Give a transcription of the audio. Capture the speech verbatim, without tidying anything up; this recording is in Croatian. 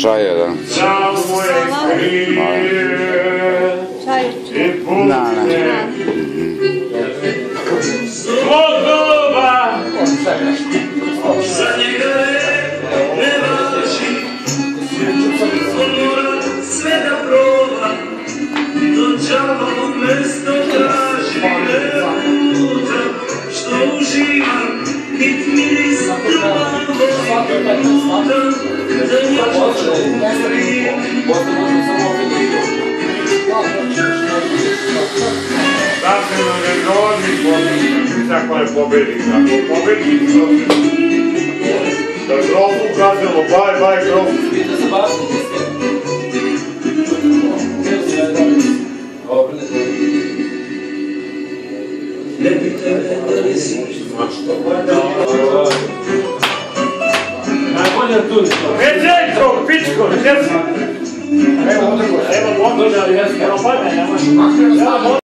čaja, da. Sav moje krije i putne svog doba za njega ne važi, on mora sve da proba, do džava mesto traži, nema puta što uživam, nit miris ljubav volim, puta za nju uvijem. Dakle, ne dođi pobednik, tako je pobednik, tako pobednik da grofu kazalo, baj, baj, grofu. Ne bi tebe da li si najbolje tu ništo. Već to, pičko, već. Evo, evo, evo, evo, evo, evo, evo, evo,